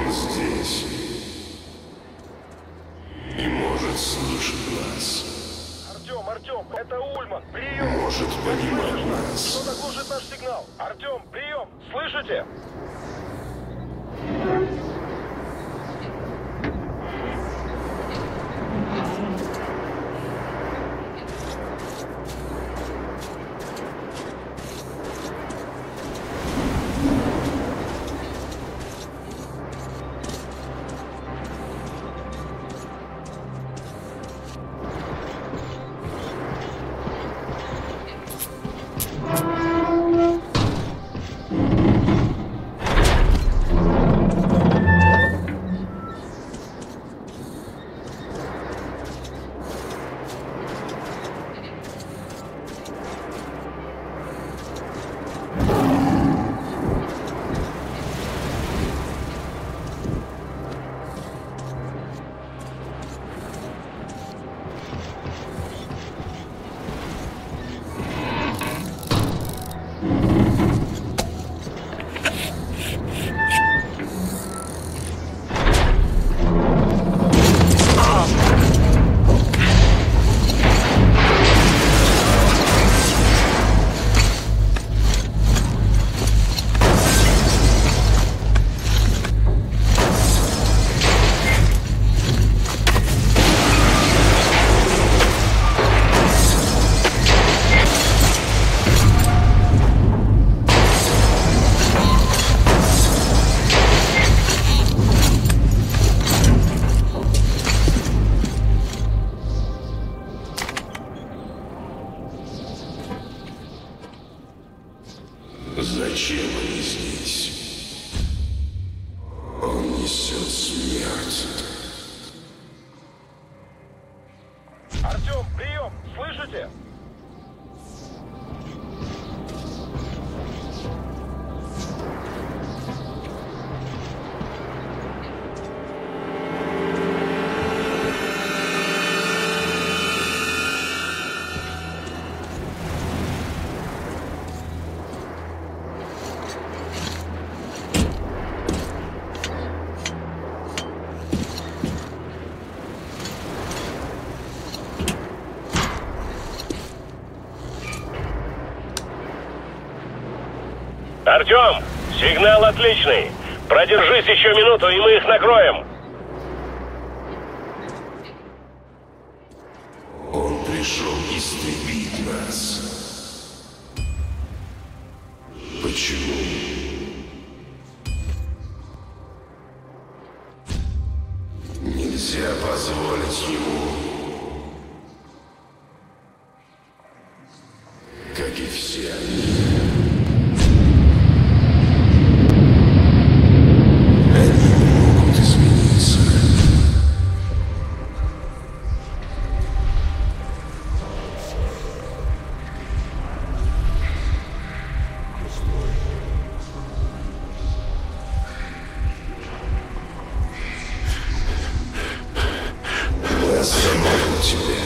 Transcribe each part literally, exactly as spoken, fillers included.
Он здесь. И может слышать нас. Артем, Артем, это Ульман, прием! Может понимать нас. Кто-то глушит наш сигнал. Артем, прием! Слышите? Зачем они здесь? Он несет смерть. Артем, прием! Слышите? Артем, сигнал отличный. Продержись еще минуту, и мы их накроем. Он пришел истребить нас. Почему? Нельзя позволить ему, как и все они. Остановил тебя.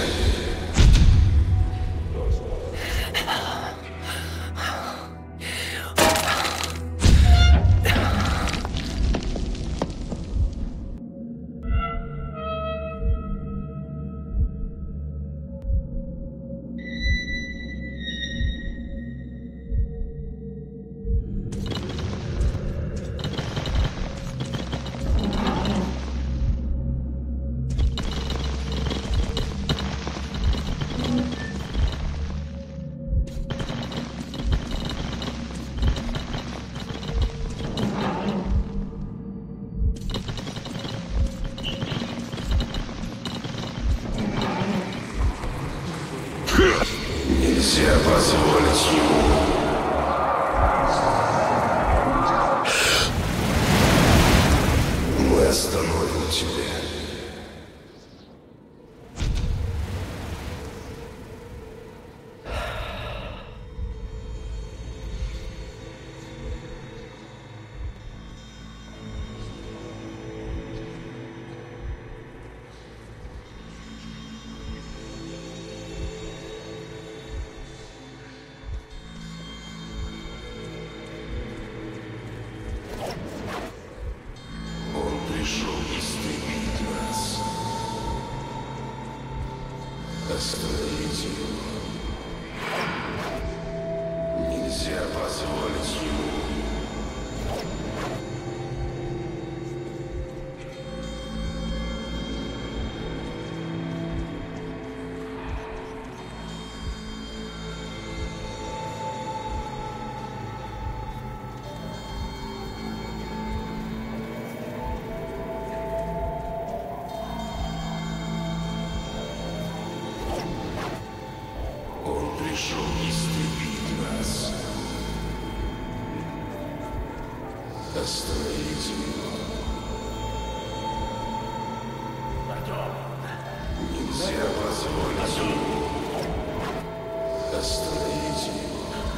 Нельзя позволить ему. Мы остановим тебя. его. Нельзя позволить ему. Он пришел истребить нас. Остановите его. Нельзя позволить ему. Остановите его.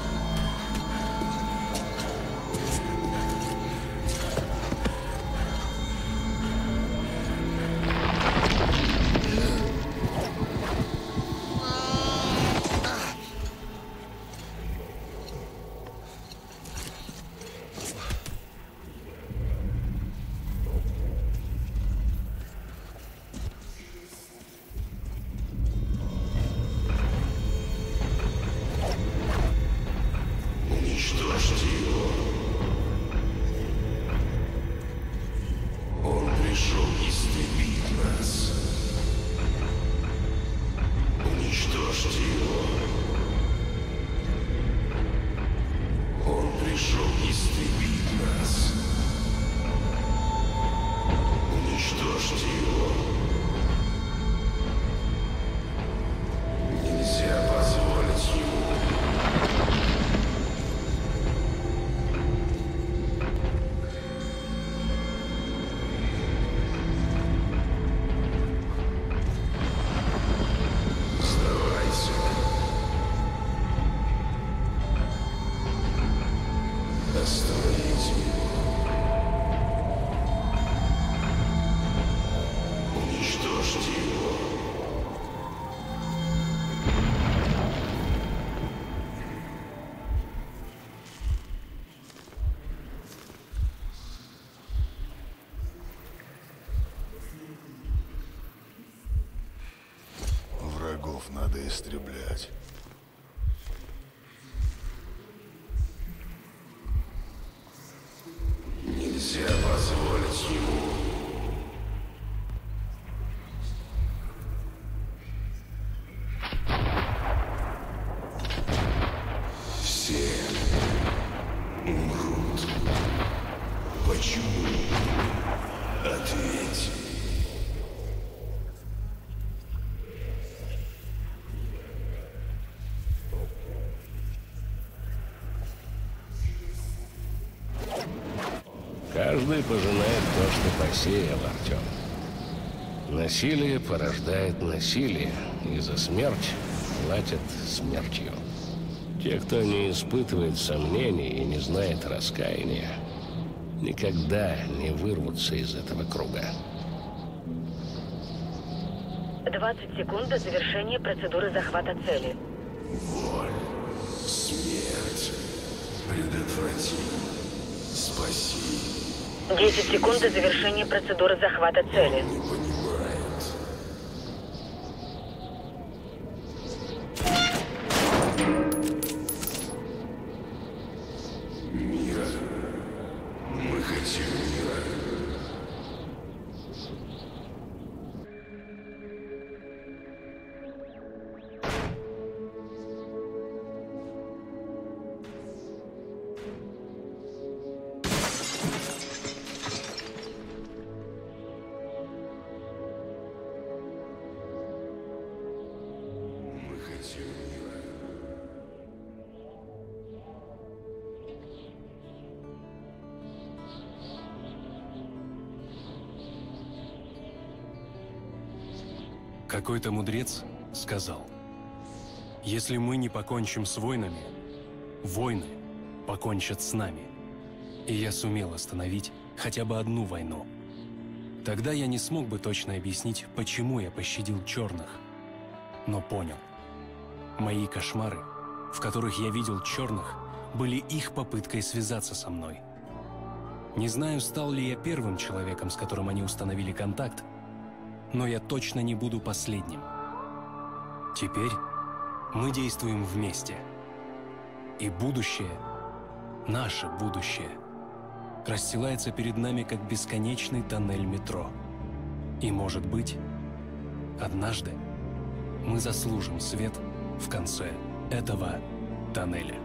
Уничтожьте его. Он пришел истребить нас. Уничтожьте его. Он пришел истребить нас. Уничтожьте его. Нельзя позволить ему. Остановите его. Уничтожьте его. Врагов надо истреблять. Нельзя позволить ему. Все умрут. Почему? Ответь. Каждый пожинает то, что посеял, Артем. Насилие порождает насилие, и за смерть платят смертью. Те, кто не испытывает сомнений и не знает раскаяния, никогда не вырвутся из этого круга. двадцать секунд до завершения процедуры захвата цели. Боль, смерть, предотврати, спаси. десять секунд до завершения процедуры захвата цели. Не понимает. Мира. Мы хотим мира. Мы хотим мира. Какой-то мудрец сказал: если мы не покончим с войнами, войны покончат с нами. И я сумел остановить хотя бы одну войну. Тогда я не смог бы точно объяснить, почему я пощадил черных. Но понял. Мои кошмары, в которых я видел черных, были их попыткой связаться со мной. Не знаю, стал ли я первым человеком, с которым они установили контакт, но я точно не буду последним. Теперь Мы действуем вместе. И будущее, наше будущее, расстилается перед нами, как бесконечный тоннель метро. И, может быть, однажды мы заслужим свет в конце этого тоннеля.